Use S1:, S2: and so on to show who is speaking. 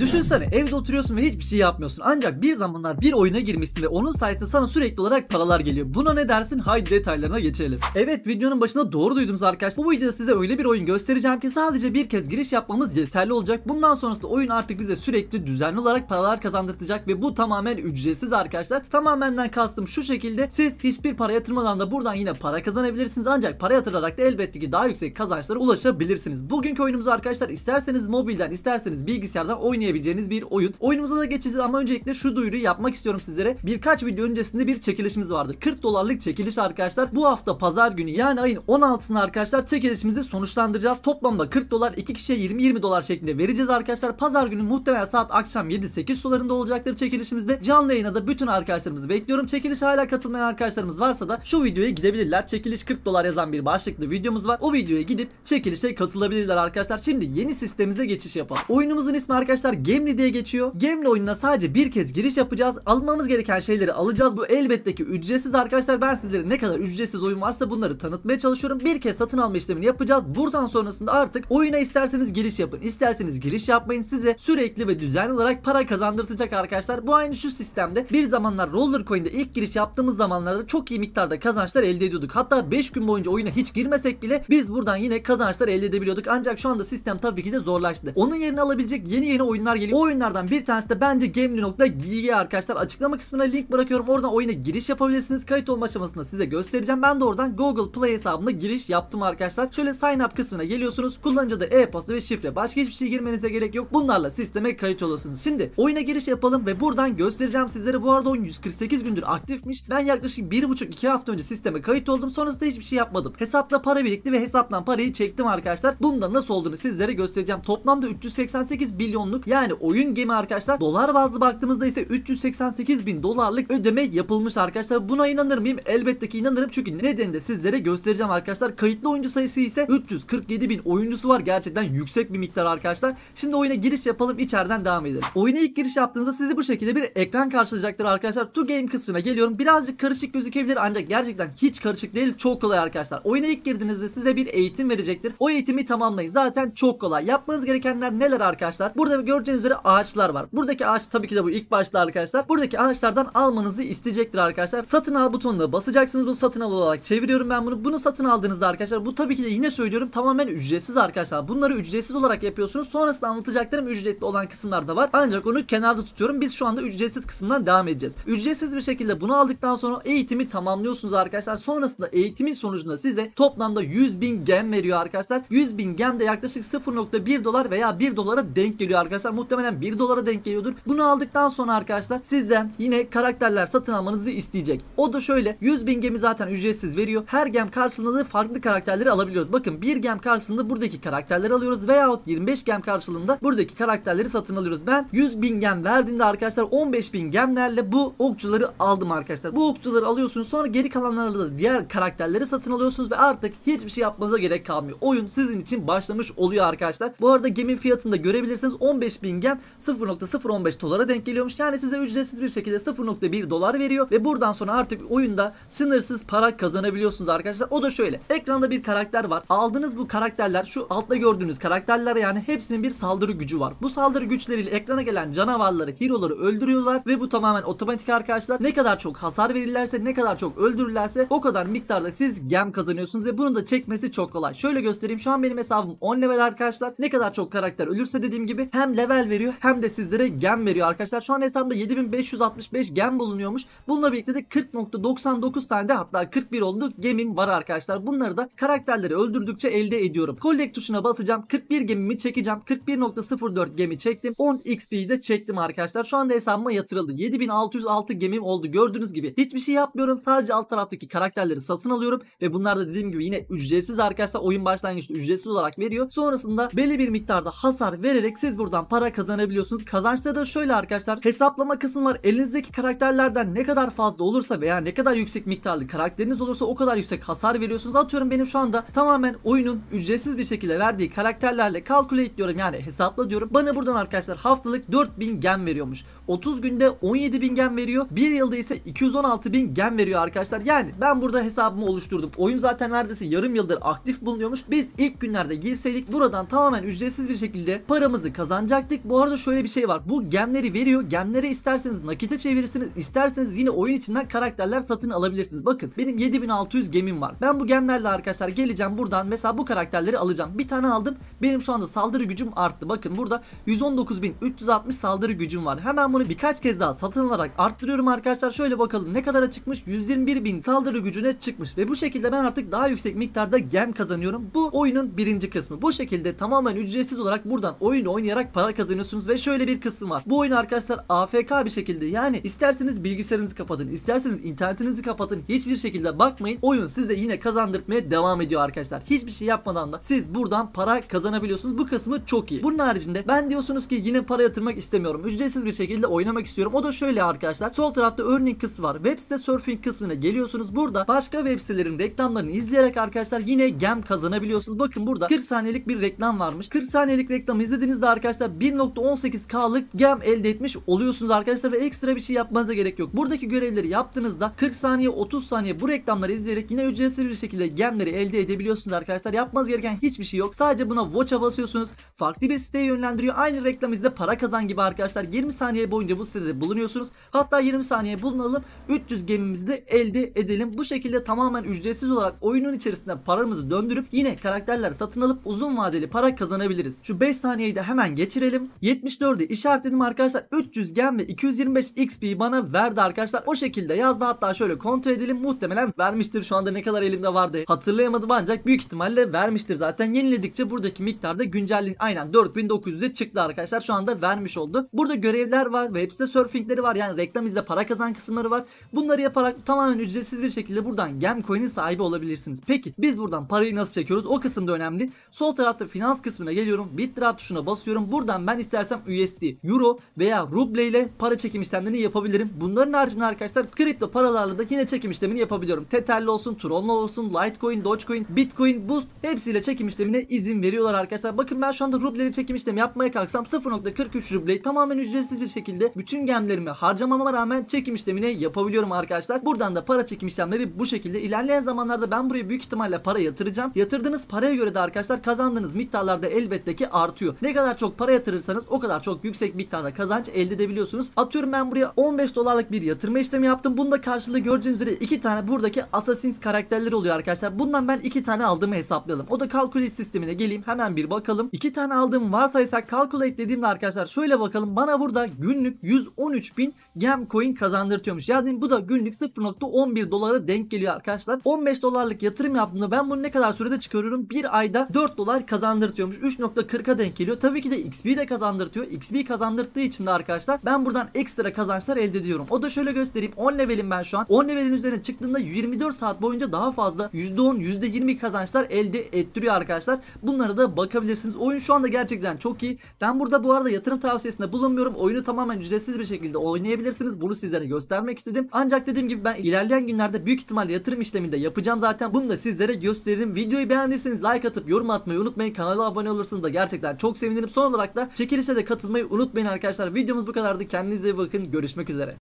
S1: Düşünsene, evde oturuyorsun ve hiçbir şey yapmıyorsun. Ancak bir zamanlar bir oyuna girmişsin ve onun sayesinde sana sürekli olarak paralar geliyor. Buna ne dersin? Haydi detaylarına geçelim. Evet, videonun başında doğru duydunuz arkadaşlar. Bu videoda size öyle bir oyun göstereceğim ki sadece bir kez giriş yapmamız yeterli olacak. Bundan sonrasında oyun artık bize sürekli düzenli olarak paralar kazandırtacak ve bu tamamen ücretsiz arkadaşlar. Tamamenden kastım şu şekilde: siz hiçbir para yatırmadan da buradan yine para kazanabilirsiniz. Ancak para yatırarak da elbette ki daha yüksek kazançlara ulaşabilirsiniz. Bugünkü oyunumuz arkadaşlar, isterseniz mobilden isterseniz bilgisayardan oynayabileceğiniz bir oyun. Oyunumuza da geçeceğiz ama öncelikle şu duyuruyu yapmak istiyorum sizlere. Birkaç video öncesinde bir çekilişimiz vardı. 40 dolarlık çekiliş arkadaşlar. Bu hafta pazar günü, yani ayın 16'sında arkadaşlar çekilişimizi sonuçlandıracağız. Toplamda 40 dolar, 2 kişiye 20-20 dolar şeklinde vereceğiz arkadaşlar. Pazar günü muhtemelen saat akşam 7-8 sularında olacaktır çekilişimizde. Canlı yayına da bütün arkadaşlarımızı bekliyorum. Çekilişe hala katılmayan arkadaşlarımız varsa da şu videoya gidebilirler. Çekiliş 40 dolar yazan bir başlıklı videomuz var. O videoya gidip çekilişe katılabilirler arkadaşlar. Şimdi yeni sistemimize geçiş yapalım. Oyunumuzun ismi arkadaşlar Gemli diye geçiyor. Gemli oyununa sadece bir kez giriş yapacağız. Almamız gereken şeyleri alacağız. Bu elbette ki ücretsiz arkadaşlar. Ben sizlere ne kadar ücretsiz oyun varsa bunları tanıtmaya çalışıyorum. Bir kez satın alma işlemini yapacağız. Buradan sonrasında artık oyuna isterseniz giriş yapın, isterseniz giriş yapmayın, size sürekli ve düzenli olarak para kazandırtacak arkadaşlar. Bu aynı şu sistemde bir zamanlar Rollercoin'de ilk giriş yaptığımız zamanlarda çok iyi miktarda kazançlar elde ediyorduk. Hatta 5 gün boyunca oyuna hiç girmesek bile biz buradan yine kazançlar elde edebiliyorduk. Ancak şu anda sistem tabii ki de zorlaştı. Onun yerini alabilecek yeni oyunlar geliyor. O oyunlardan bir tanesi de bence Gemli.gg arkadaşlar. Açıklama kısmına link bırakıyorum. Oradan oyuna giriş yapabilirsiniz. Kayıt olma aşamasında size göstereceğim. Ben de oradan Google Play hesabıma giriş yaptım arkadaşlar. Şöyle sign up kısmına geliyorsunuz. Kullanıcı adı, e-posta ve şifre. Başka hiçbir şey girmenize gerek yok. Bunlarla sisteme kayıt oluyorsunuz. Şimdi oyuna giriş yapalım ve buradan göstereceğim sizlere. Bu arada oyun 148 gündür aktifmiş. Ben yaklaşık 1,5-2 hafta önce sisteme kayıt oldum. Sonrasında hiçbir şey yapmadım. Hesapta para birikti ve hesaptan parayı çektim arkadaşlar. Bunda nasıl olduğunu sizlere göstereceğim. Toplamda 388 milyonluk, yani oyun gemi arkadaşlar. Dolar bazlı baktığımızda ise 388 bin dolarlık ödeme yapılmış arkadaşlar. Buna inanır mıyım? Elbette ki inanırım. Çünkü nedeni de sizlere göstereceğim arkadaşlar. Kayıtlı oyuncu sayısı ise 347 bin oyuncusu var. Gerçekten yüksek bir miktar arkadaşlar. Şimdi oyuna giriş yapalım. İçeriden devam edelim. Oyuna ilk giriş yaptığınızda sizi bu şekilde bir ekran karşılayacaktır arkadaşlar. To game kısmına geliyorum. Birazcık karışık gözükebilir ancak gerçekten hiç karışık değil. Çok kolay arkadaşlar. Oyuna ilk girdiğinizde size bir eğitim verecektir. O eğitimi tamamlayın. Zaten çok kolay. Yapmanız gerekenler neler arkadaşlar? Burada göreceğiniz üzere ağaçlar var. Buradaki ağaç tabii ki de bu ilk başta arkadaşlar. Buradaki ağaçlardan almanızı isteyecektir arkadaşlar. Satın al butonuna basacaksınız. Bu satın al olarak çeviriyorum ben bunu. Bunu satın aldığınızda arkadaşlar, bu tabii ki de yine söylüyorum tamamen ücretsiz arkadaşlar. Bunları ücretsiz olarak yapıyorsunuz. Sonrasında anlatacaklarım ücretli olan kısımlar da var. Ancak onu kenarda tutuyorum. Biz şu anda ücretsiz kısımdan devam edeceğiz. Ücretsiz bir şekilde bunu aldıktan sonra eğitimi tamamlıyorsunuz arkadaşlar. Sonrasında eğitimin sonucunda size toplamda 100.000 gem veriyor arkadaşlar. 100.000 gem de yaklaşık 0,1 dolar veya 1 dolara denk geliyor arkadaşlar. Muhtemelen 1 dolara denk geliyordur. Bunu aldıktan sonra arkadaşlar sizden yine karakterler satın almanızı isteyecek. O da şöyle: 100.000 gemi zaten ücretsiz veriyor. Her gem karşılığında farklı karakterleri alabiliyoruz. Bakın, bir gem karşılığında buradaki karakterleri alıyoruz veyahut 25 gem karşılığında buradaki karakterleri satın alıyoruz. Ben 100.000 gem verdiğinde arkadaşlar 15.000 gemlerle bu okçuları aldım arkadaşlar. Bu okçuları alıyorsunuz. Sonra geri kalanlarla da diğer karakterleri satın alıyorsunuz ve artık hiçbir şey yapmanıza gerek kalmıyor. Oyun sizin için başlamış oluyor arkadaşlar. Bu arada gemi fiyatını da görebilirsiniz. 15.000 gem 0,015 dolara denk geliyormuş. Yani size ücretsiz bir şekilde 0,1 dolar veriyor ve buradan sonra artık oyunda sınırsız para kazanabiliyorsunuz arkadaşlar. O da şöyle: ekranda bir karakter var. Aldığınız bu karakterler, şu altta gördüğünüz karakterler, yani hepsinin bir saldırı gücü var. Bu saldırı güçleriyle ekrana gelen canavarları, hero'ları öldürüyorlar ve bu tamamen otomatik arkadaşlar. Ne kadar çok hasar verirlerse, ne kadar çok öldürürlerse o kadar miktarda siz gem kazanıyorsunuz ve bunu da çekmesi çok kolay. Şöyle göstereyim. Şu an benim hesabım 10 level arkadaşlar. Ne kadar çok karakter ölürse dediğim gibi hem level veriyor hem de sizlere gem veriyor arkadaşlar. Şu an hesabımda 7565 gem bulunuyormuş. Bununla birlikte de 40,99 tane de, hatta 41 oldu, gemim var arkadaşlar. Bunları da karakterleri öldürdükçe elde ediyorum. Collect tuşuna basacağım. 41 gemimi çekeceğim. 41,04 gemi çektim. 10 XP'yi de çektim arkadaşlar. Şu anda hesabıma yatırıldı. 7606 gemim oldu. Gördüğünüz gibi hiçbir şey yapmıyorum. Sadece alt taraftaki karakterleri satın alıyorum ve bunlar da dediğim gibi yine ücretsiz arkadaşlar. Oyun başlangıçta ücretsiz olarak veriyor. Sonrasında belli bir miktarda hasar vererek siz buradan para kazanabiliyorsunuz. Kazançları da şöyle arkadaşlar: hesaplama kısmı var. Elinizdeki karakterlerden ne kadar fazla olursa veya ne kadar yüksek miktarlı karakteriniz olursa o kadar yüksek hasar veriyorsunuz. Atıyorum, benim şu anda tamamen oyunun ücretsiz bir şekilde verdiği karakterlerle calculate diyorum, yani hesapla diyorum. Bana buradan arkadaşlar haftalık 4000 gem veriyormuş. 30 günde 17.000 gem veriyor. 1 yılda ise 216.000 gem veriyor arkadaşlar. Yani ben burada hesabımı oluşturdum. Oyun zaten neredeyse yarım yıldır aktif bulunuyormuş. Biz ilk günlerde girseydik buradan tamamen ücretsiz bir şekilde paramızı kazanacaktık Artık bu arada şöyle bir şey var. Bu gemleri veriyor. Gemleri isterseniz nakite çevirirsiniz. İsterseniz yine oyun içinden karakterler satın alabilirsiniz. Bakın benim 7600 gemim var. Ben bu gemlerle arkadaşlar geleceğim buradan. Mesela bu karakterleri alacağım. Bir tane aldım. Benim şu anda saldırı gücüm arttı. Bakın burada 119.360 saldırı gücüm var. Hemen bunu birkaç kez daha satın alarak arttırıyorum arkadaşlar. Şöyle bakalım ne kadar çıkmış? 121.000 saldırı gücüne çıkmış. Ve bu şekilde ben artık daha yüksek miktarda gem kazanıyorum. Bu oyunun birinci kısmı. Bu şekilde tamamen ücretsiz olarak buradan oyunu oynayarak para kazanıyorsunuz ve şöyle bir kısım var. Bu oyun arkadaşlar AFK bir şekilde, yani isterseniz bilgisayarınızı kapatın, isterseniz internetinizi kapatın, hiçbir şekilde bakmayın. Oyun size yine kazandırtmaya devam ediyor arkadaşlar. Hiçbir şey yapmadan da siz buradan para kazanabiliyorsunuz. Bu kısmı çok iyi. Bunun haricinde ben diyorsunuz ki yine para yatırmak istemiyorum. Ücretsiz bir şekilde oynamak istiyorum. O da şöyle arkadaşlar. Sol tarafta earning kısmı var. Web site surfing kısmına geliyorsunuz. Burada başka web sitelerin reklamlarını izleyerek arkadaşlar yine gem kazanabiliyorsunuz. Bakın burada 40 saniyelik bir reklam varmış. 40 saniyelik reklamı izlediğinizde arkadaşlar 1.18K'lık gem elde etmiş oluyorsunuz arkadaşlar ve ekstra bir şey yapmanıza gerek yok. Buradaki görevleri yaptığınızda 40 saniye 30 saniye bu reklamları izleyerek yine ücretsiz bir şekilde gemleri elde edebiliyorsunuz arkadaşlar. Yapmanız gereken hiçbir şey yok. Sadece buna watch'a basıyorsunuz. Farklı bir siteye yönlendiriyor. Aynı reklam izle para kazan gibi arkadaşlar. 20 saniye boyunca bu sitede bulunuyorsunuz. Hatta 20 saniye bulunalım. 300 gemimizi de elde edelim. Bu şekilde tamamen ücretsiz olarak oyunun içerisinde paramızı döndürüp yine karakterler satın alıp uzun vadeli para kazanabiliriz. Şu 5 saniyeyi de hemen geçirelim. 74'ü işaretledim arkadaşlar. 300 gem ve 225 XP bana verdi arkadaşlar. O şekilde yazdı. Hatta şöyle kontrol edelim. Muhtemelen vermiştir. Şu anda ne kadar elimde vardı hatırlayamadım ancak büyük ihtimalle vermiştir zaten. Yeniledikçe buradaki miktarda güncellik aynen 4900'e çıktı arkadaşlar. Şu anda vermiş oldu. Burada görevler var. Web site surfingleri var. Yani reklam izle para kazan kısımları var. Bunları yaparak tamamen ücretsiz bir şekilde buradan Gemcoin'in sahibi olabilirsiniz. Peki biz buradan parayı nasıl çekiyoruz? O kısım da önemli. Sol tarafta finans kısmına geliyorum. Bitrate tuşuna basıyorum. Buradan ben istersem USD, Euro veya Ruble ile para çekim işlemlerini yapabilirim. Bunların haricinde arkadaşlar kripto paralarla da yine çekim işlemini yapabiliyorum. Tether'li olsun, Tron'lu olsun, Litecoin, Dogecoin, Bitcoin, Boost hepsiyle çekim işlemine izin veriyorlar arkadaşlar. Bakın ben şu anda Ruble'li çekim işlemi yapmaya kalksam 0.43 Ruble'yi tamamen ücretsiz bir şekilde bütün gemlerimi harcamama rağmen çekim işlemini yapabiliyorum arkadaşlar. Buradan da para çekim işlemleri bu şekilde. İlerleyen zamanlarda ben buraya büyük ihtimalle para yatıracağım. Yatırdığınız paraya göre de arkadaşlar kazandığınız miktarlarda elbette ki artıyor. Ne kadar çok para yatırırsanız o kadar çok yüksek miktarda kazanç elde edebiliyorsunuz. Atıyorum ben buraya 15 dolarlık bir yatırma işlemi yaptım. Bunda karşılığı göreceğiniz üzere 2 tane buradaki Assassin's karakterleri oluyor arkadaşlar. Bundan ben 2 tane aldığımı hesaplayalım. O da Calculate sistemine geleyim. Hemen bir bakalım. 2 tane aldığım varsaysak Calculate dediğimde arkadaşlar şöyle bakalım. Bana burada günlük 113.000 Gemcoin kazandırtıyormuş. Yani bu da günlük 0.11 dolara denk geliyor arkadaşlar. 15 dolarlık yatırım yaptığımda ben bunu ne kadar sürede çıkarıyorum? Bir ayda 4 dolar kazandırtıyormuş. 3.40'a denk geliyor. Tabii ki de XP de kazandırtıyor. XP kazandırttığı için de arkadaşlar ben buradan ekstra kazançlar elde ediyorum. O da şöyle göstereyim. 10 levelim ben şu an. 10 levelin üzerine çıktığında 24 saat boyunca daha fazla %10, %20 kazançlar elde ettiriyor arkadaşlar. Bunlara da bakabilirsiniz. Oyun şu anda gerçekten çok iyi. Ben burada bu arada yatırım tavsiyesinde bulunmuyorum. Oyunu tamamen ücretsiz bir şekilde oynayabilirsiniz. Bunu sizlere göstermek istedim. Ancak dediğim gibi ben ilerleyen günlerde büyük ihtimalle yatırım işleminde yapacağım zaten. Bunu da sizlere gösteririm. Videoyu beğendiyseniz like atıp yorum atmayı unutmayın. Kanala abone olursanız da gerçekten çok sevinirim. Son olarak da çekilişe de katılmayı unutmayın arkadaşlar. Videomuz bu kadardı. Kendinize iyi bakın. Görüşmek üzere.